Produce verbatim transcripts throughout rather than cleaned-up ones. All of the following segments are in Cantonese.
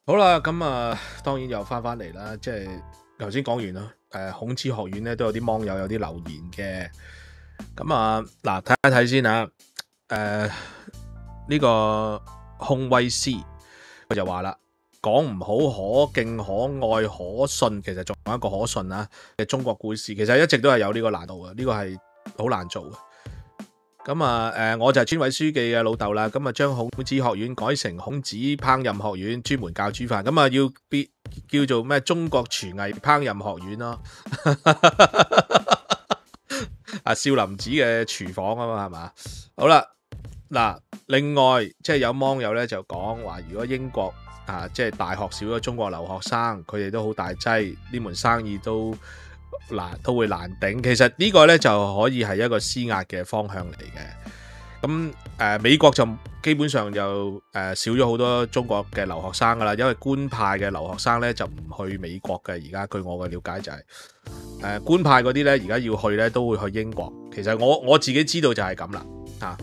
好啦，咁啊，當然又翻翻嚟啦，即係頭先講完啦。誒，孔子學院咧都有啲網友有啲留言嘅，咁啊，嗱睇一睇先啊。誒，呢個控威斯佢就話啦，講唔好可敬、可愛、可信，其實仲有一個可信啊嘅中國故事，其實一直都係有呢個難度嘅，呢個係好難做嘅。咁啊，誒，我就係村委書記嘅老豆啦，咁啊，將孔子學院改成孔子烹飪學院，專門教煮飯，咁啊，要變叫做咩？中國廚藝烹飪學院咯。啊，少林寺嘅廚房啊嘛，係嘛？好啦，嗱，另外即係有網友咧就講話，如果英國啊，即係大學少咗中國留學生，佢哋都好大劑，呢門生意都難都會難頂。其實呢個咧就可以係一個施壓嘅方向嚟嘅。咁誒、呃、美國就基本上就誒、呃、少咗好多中國嘅留學生噶啦，因為官派嘅留學生咧就唔去美國嘅。而家據我嘅了解就係、是、誒、呃、官派嗰啲咧，而家要去咧都會去英國。其實我我自己知道就係咁啦，嚇。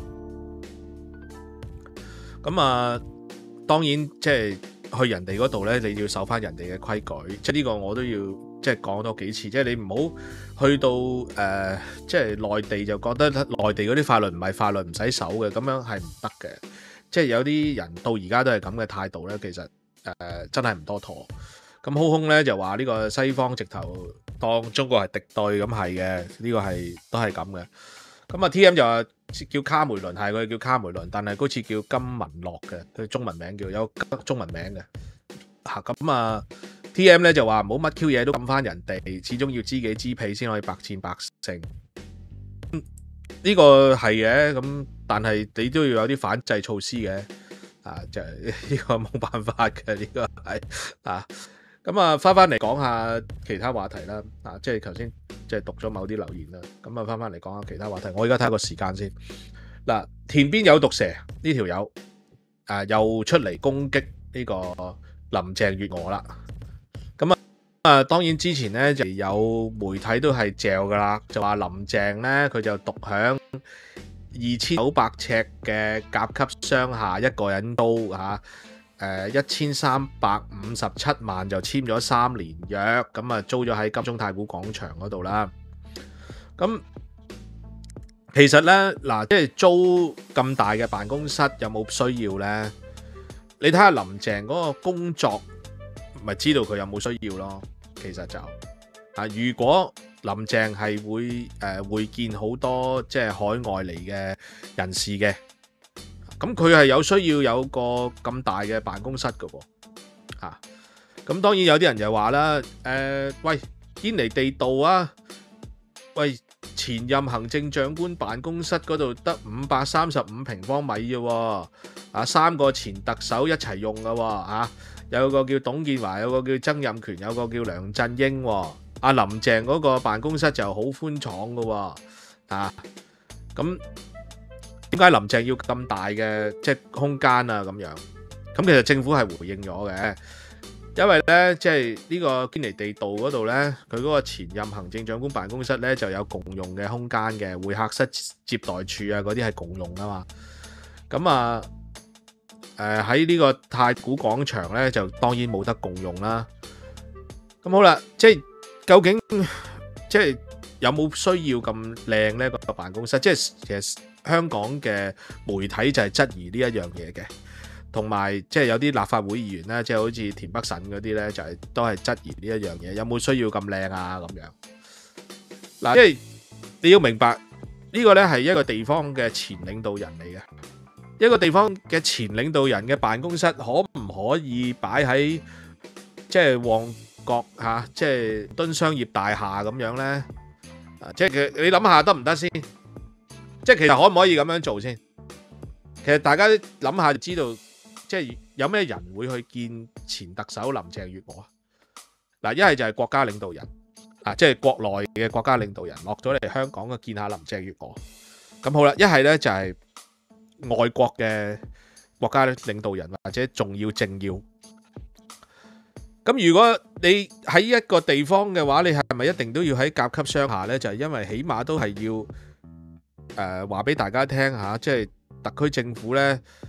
咁啊，當然即係去人哋嗰度咧，你要守翻人哋嘅規矩，即係呢個我都要即係講多幾次，即係你唔好去到誒、呃，即係內地就覺得內地嗰啲法律唔係法律唔使守嘅，咁樣係唔得嘅。即係有啲人到而家都係咁嘅態度咧，其實誒、呃、真係唔多妥。咁空空咧就話呢個西方直頭當中國係敵對，咁係嘅，呢個係都係咁嘅。咁啊 T M 就話叫卡梅倫，係佢叫卡梅倫，但係嗰次叫金文樂嘅，佢中文名叫有中文名嘅嚇。咁啊 T M 咧就話唔好乜 Q 嘢都撳翻人哋，始終要知己知彼先可以百戰百勝。呢個係嘅，咁但係你都要有啲反制措施嘅啊，就係呢個冇辦法嘅，呢個係啊。咁啊，翻翻嚟講下其他話題啦。啊，即係頭先即係讀咗某啲留言啦。咁啊，翻翻嚟講下其他話題。我而家睇下個時間先。嗱，田邊有毒蛇呢條友啊，又出嚟攻擊呢個林鄭月娥啦。咁啊啊，當然之前咧就有媒體都係嚼噶啦，就話林鄭咧佢就獨享二千九百尺嘅甲級商廈一個人租嚇。誒一千三百五十七萬就簽咗三年約，咁啊租咗喺金鐘太古廣場嗰度啦。咁其實呢，嗱，即係租咁大嘅辦公室有冇需要呢？你睇下林鄭嗰個工作，咪知道佢有冇需要咯。其實就啊，如果林鄭係會誒、呃、會見好多即係海外嚟嘅人士嘅。咁佢係有需要有個咁大嘅辦公室㗎喎，嚇。咁當然有啲人就話啦，誒，喂，堅尼地道啊，喂，前任行政長官辦公室嗰度得五百三十五平方米啫喎，啊，三個前特首一齊用㗎喎，嚇，有個叫董建華，有個叫曾蔭權，有個叫梁振英喎，阿林鄭嗰個辦公室就好寬敞㗎喎，啊，咁。點解林鄭要咁大嘅即係空間啊？咁樣咁其實政府係回應咗嘅，因為咧即係呢個堅尼地道嗰度咧，佢嗰個前任行政長官辦公室咧就有共用嘅空間嘅，會客室、接待處啊嗰啲係共用噶嘛。咁啊誒喺呢個太古廣場咧就當然冇得共用啦。咁好啦，即係究竟即係有冇需要咁靚咧個辦公室？即係其實。香港嘅媒體就係質疑呢一樣嘢嘅，同埋即係有啲立法會議員咧，即係好似田北辰嗰啲咧，就係都係質疑呢一樣嘢，有冇需要咁靚啊？咁樣嗱，即係你要明白呢個咧係一個地方嘅前領導人嚟嘅，一個地方嘅前領導人嘅辦公室可唔可以擺喺即係旺角嚇，即係敦商業大廈咁樣咧？啊，即係佢你諗下得唔得先？即係其實可唔可以咁樣做先？其實大家諗下就知道，即係有咩人會去見前特首林鄭月娥啊？嗱，一係就係國家領導人啊，即係國內嘅國家領導人落咗嚟香港嘅見下林鄭月娥。咁好啦，一係咧就係外國嘅國家領導人或者重要政要。咁如果你喺一個地方嘅話，你係咪一定都要喺甲級商廈咧？就係因為起碼都係要。誒話俾大家聽下，即係特區政府咧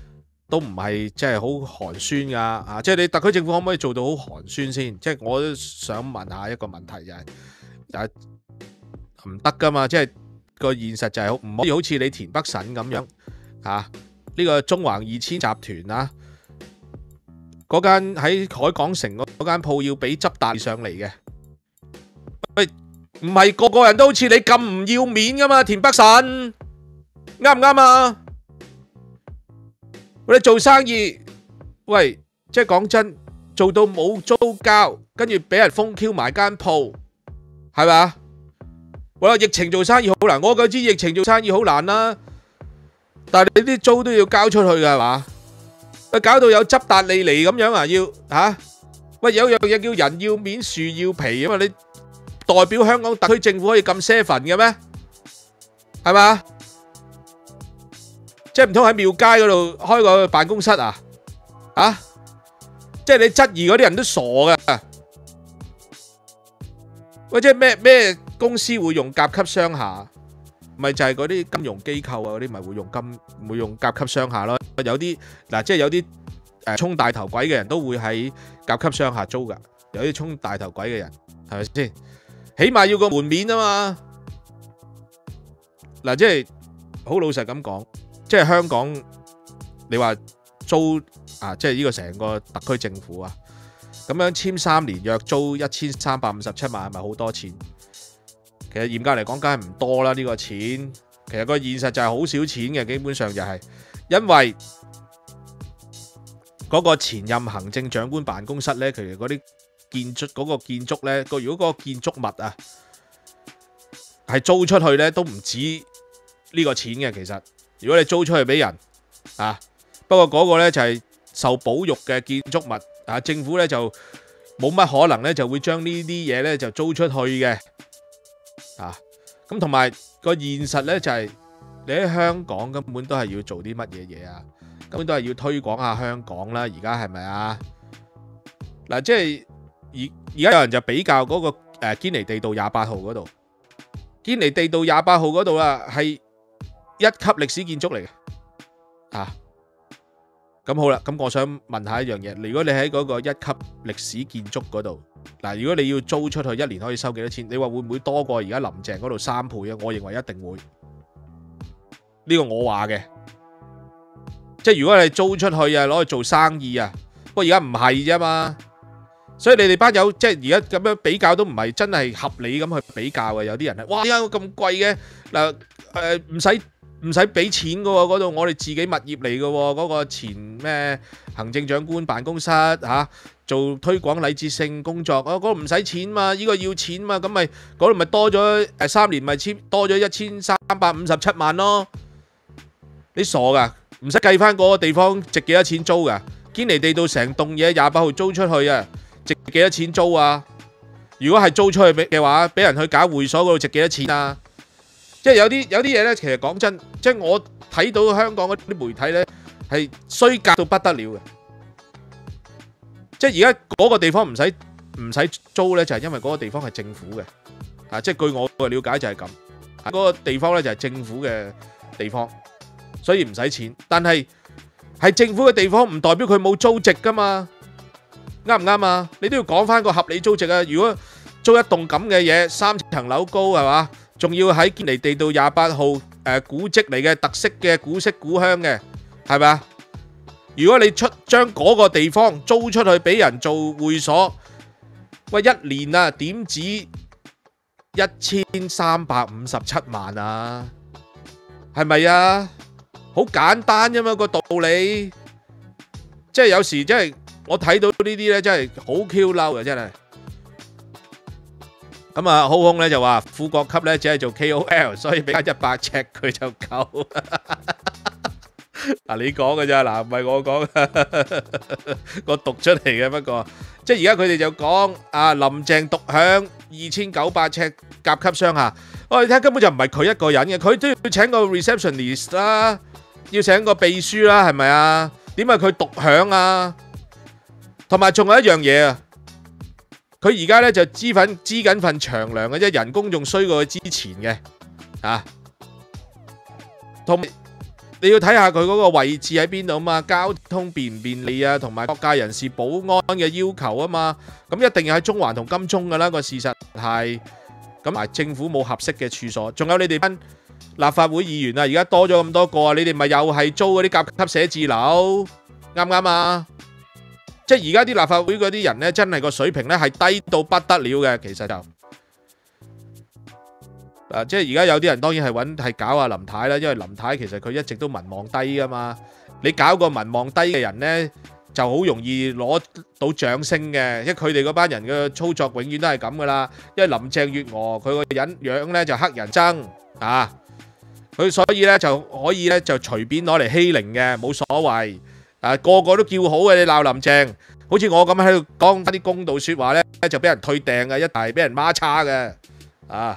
都唔係即係好寒酸噶啊！即係你特區政府可唔可以做到好寒酸先？即係我都想問下一個問題就係，就係唔得噶嘛？即係個現實就係唔可以好似你田北辰咁樣啊？呢個中環二千集團啊，嗰間喺海港城嗰間鋪要俾執達上嚟嘅，喂，唔係個個人都好似你咁唔要面噶嘛？田北辰啱唔啱啊？我哋做生意，喂，即係講真，做到冇租交，跟住俾人封 Q 埋間鋪，係咪？我話疫情做生意好難，我就知疫情做生意好難啦。但係你啲租都要交出去噶，係嘛？喂，搞到有執達利嚟咁樣啊？要吓？喂，有樣嘢叫人要面樹要皮啊嘛？你代表香港特區政府可以咁 seven 嘅咩？係嘛？即係唔通喺廟街嗰度開個辦公室啊？啊！即係你質疑嗰啲人都傻噶。喂，即係咩咩公司會用甲級商廈？咪就係嗰啲金融機構啊，嗰啲咪會用金會用甲級商廈咯。有啲嗱，即係有啲誒衝大頭鬼嘅人都會喺甲級商廈租噶。有啲衝大頭鬼嘅人係咪先？起碼要個門面啊嘛。嗱，即係好老實咁講。即係香港，你話租啊，即係呢個成個特區政府啊，咁樣簽三年約租一千三百五十七萬，係咪好多錢？其實嚴格嚟講，梗係唔多啦。呢個錢其實個現實就係好少錢嘅，基本上就係因為嗰個前任行政長官辦公室呢，其實嗰啲建築嗰個建築呢，個如果嗰個建築物啊係租出去呢，都唔止呢個錢嘅，其實。如果你租出去俾人啊，不過嗰個呢就係受保育嘅建築物啊，政府呢就冇乜可能呢就會將呢啲嘢呢就租出去嘅啊。咁同埋個現實呢就係你喺香港根本都係要做啲乜嘢嘢啊？根本都係要推廣下香港啦。而家係咪啊？嗱，即係而而家有人就比較嗰個誒堅尼地道廿八號嗰度，堅尼地道廿八號嗰度啦係一級歷史建築嚟嘅，啊，咁好啦，咁我想問下一樣嘢，如果你喺嗰個一級歷史建築嗰度，嗱，如果你要租出去，一年可以收幾多錢？你話會唔會多過而家林鄭嗰度三倍啊？我認為一定會，呢個我話嘅，即係如果你租出去啊，攞去做生意啊，不過而家唔係啫嘛，所以你哋班友即係而家咁樣比較都唔係真係合理咁去比較嘅，有啲人係，哇，點解咁貴嘅？嗱，誒唔使。唔使俾錢嘅喎，嗰度我哋自己物業嚟嘅喎，嗰個前咩行政長官辦公室嚇做推廣禮節性工作，嗰嗰度唔使錢嘛，呢個要錢嘛，咁咪嗰度咪多咗誒三年咪簽多咗一千三百五十七萬咯？你傻噶？唔使計翻嗰個地方值幾多錢租噶？堅尼地道成棟嘢廿八號租出去啊，值幾多錢租啊？如果係租出去嘅話，俾人去搞會所嗰度值幾多錢啊？即係有啲有啲嘢咧，其實講真，即係我睇到香港嗰啲媒體咧係衰格到不得了嘅。即係而家嗰個地方唔使唔使租咧，就係因為嗰個地方係政府嘅。啊，即係據我嘅了解就係咁。嗰個地方咧就係政府嘅地方，所以唔使錢。但係係政府嘅地方唔代表佢冇租值噶嘛？啱唔啱啊？你都要講翻個合理租值啊！如果租一棟咁嘅嘢，三層樓高係嘛？仲要喺堅尼地道廿八號誒古蹟嚟嘅特色嘅古色古香嘅，係咪啊？如果你出將嗰個地方租出去俾人做會所，喂，一年啊點止一千三百五十七萬啊？係咪啊？好簡單啫嘛個道理，即係有時真係我睇到呢啲咧，真係好 Q 嬲嘅真係。咁啊，浩空咧就話副國級咧只係做 K O L， 所以俾翻一百尺佢就夠。嗱，你講嘅咋，嗱唔係我講，我讀出嚟嘅。不過即係而家佢哋就講啊，林鄭獨享二千九百尺甲級商廈。我哋睇根本就唔係佢一個人嘅，佢都要請個 receptionist 啦，要請個秘書啦，係咪啊？點解佢獨享啊？同埋仲有一樣嘢啊！佢而家咧就支份支緊份長糧嘅啫，人工仲衰過佢之前嘅，啊，同你要睇下佢嗰個位置喺邊度啊嘛，交通便唔便利啊，同埋各界人士保安嘅要求啊嘛，咁一定要喺中環同金鐘噶啦，個事實係，咁埋政府冇合適嘅處所，仲有你哋班立法會議員啊，而家多咗咁多個啊，你哋咪又係租嗰啲甲級寫字樓，啱唔啱啊？即係而家啲立法會嗰啲人呢，真係個水平呢係低到不得了嘅，其實就，啊，即係而家有啲人當然係揾係搞阿林太啦，因為林太其實佢一直都民望低噶嘛，你搞個民望低嘅人呢，就好容易攞到掌聲嘅，因為佢哋嗰班人嘅操作永遠都係咁噶啦，因為林鄭月娥佢個人樣呢就黑人憎啊，佢所以呢就可以呢就隨便攞嚟欺凌嘅，冇所謂。啊，個個都叫好嘅，你鬧林鄭，好似我咁喺度講翻啲公道説話咧，就俾人退訂嘅，一大俾人孖叉嘅，啊！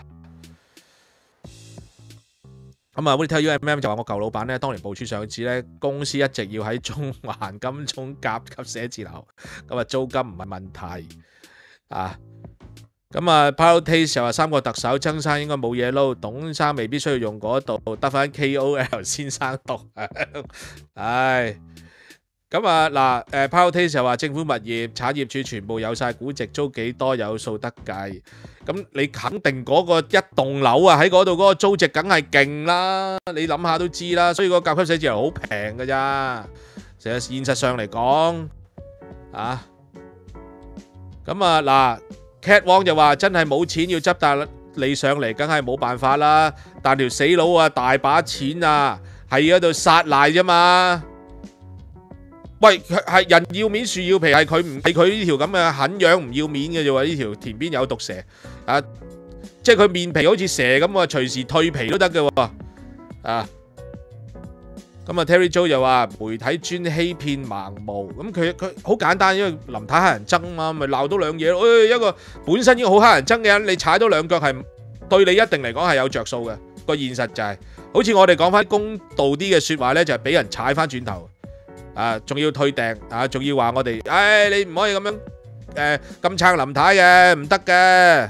咁啊 ，Tell U M M 就話我舊老闆咧，當年部署上市咧，公司一直要喺中環金鐘甲級寫字樓，咁啊租金唔係問題，啊！咁啊 ，Power Taste 又話三個特首，曾生應該冇嘢撈，董生未必需要用嗰度，得翻 K O L 先生讀，唉。咁啊嗱，誒 Power Taste 又話政府物業產業處全部有晒估值，租幾多有數得計。咁你肯定嗰個一棟樓啊喺嗰度嗰個租值梗係勁啦，你諗下都知啦。所以個甲級寫字樓好平㗎咋，成日現實上嚟講啊。咁啊嗱 ，Cat Wong 就話真係冇錢要執但你上嚟，梗係冇辦法啦。但條死佬啊大把錢啊，係喺度殺賴啫嘛。喂，係人要面樹要皮，係佢唔係佢呢條咁嘅狠樣唔要面嘅啫喎，呢條田邊有毒蛇啊！即係佢面皮好似蛇咁啊，隨時蛻皮都得嘅喎啊！咁啊 ，Terry Jo 又話媒體專欺騙盲毛，咁佢佢好簡單，因為林太黑人憎嘛，咪鬧多兩嘢咯。誒，一個本身已經好黑人憎嘅人，你踩多兩腳係對你一定嚟講係有着數嘅。個現實就係，好似我哋講翻公道啲嘅説話咧，就係俾人踩翻轉頭。啊，仲要退訂啊，仲要話我哋，唉，你唔可以咁樣誒咁撐林太嘅，唔得嘅。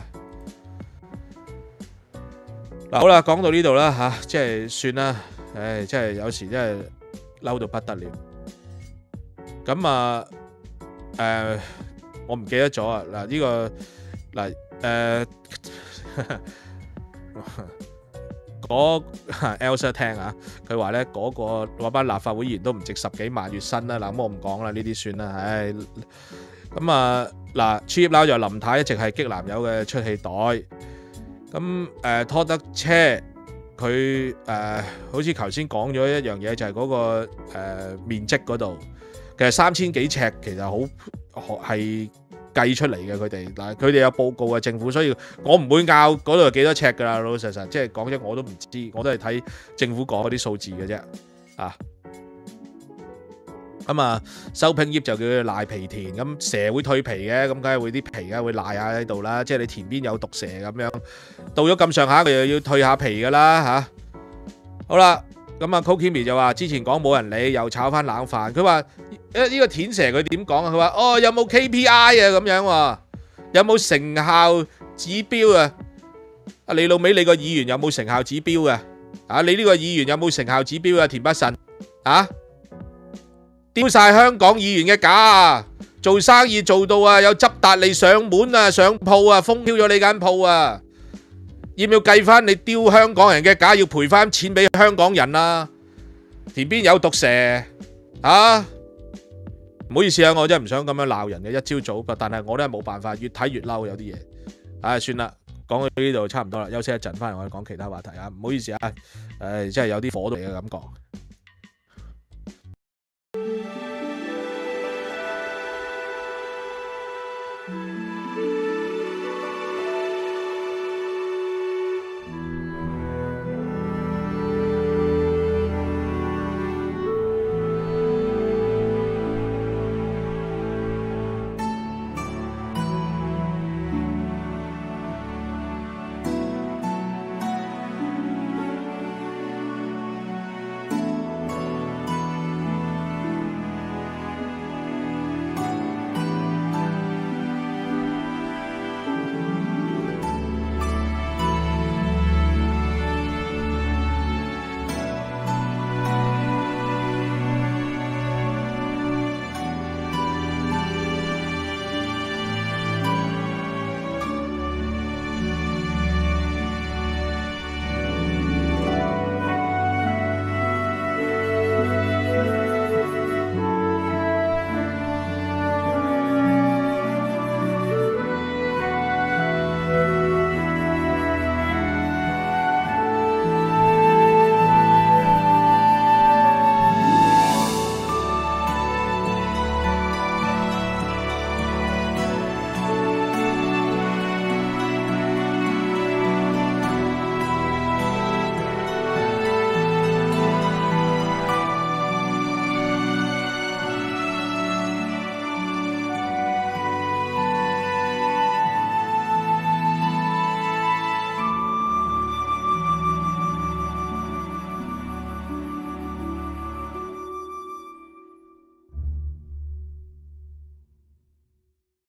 嗱，好啦，講到呢度啦嚇，即係算啦，唉，即係有時真係嬲到不得了。咁啊誒，我唔記得咗啊嗱，呢個嗱誒。嗰 Elsa 聽啊，佢話咧嗰個嗰班立法會議員都唔值十幾萬月薪啦。嗱，咁我唔講啦，呢啲算啦。唉，咁啊嗱 ，Cheap 撈就林太一直係激男友嘅出氣袋。咁誒拖得車，佢誒好似頭先講咗一樣嘢，就係嗰個誒面積嗰度，其實三千幾尺其實好係計出嚟嘅，佢哋嗱，佢哋有報告嘅政府，所以我唔會拗嗰度有幾多尺噶啦，老老實實，即係講真我都唔知，我都係睇政府講嗰啲數字嘅啫，啊，咁啊收拼葉就叫佢賴皮田，咁蛇會蛻皮嘅，咁梗係會啲皮梗係會賴下喺度啦，即係你田邊有毒蛇咁樣，到咗咁上下佢又要蛻下皮噶啦嚇，好啦。咁啊 Kokimi 就話之前講冇人理，又炒翻冷飯。佢話誒呢個舔蛇佢點講啊？佢話哦有冇 K P I 啊咁樣喎？有冇成效指標啊？啊你老味你個議員有冇成效指標啊？啊你呢個議員有冇成效指標啊？田北辰啊，丟晒香港議員嘅架啊！做生意做到啊有執達利上門啊上鋪啊封飄咗你間鋪啊！要唔要計翻你丟香港人嘅假，要賠翻錢俾香港人啊？田邊有毒蛇啊！唔好意思啊，我真係唔想咁樣鬧人嘅一朝早，但係我都係冇辦法，越睇越嬲有啲嘢。唉，算啦，講到呢度差唔多啦，休息一陣，翻嚟我哋講其他話題啊！唔好意思啊，誒，真係有啲火到嚟嘅感覺。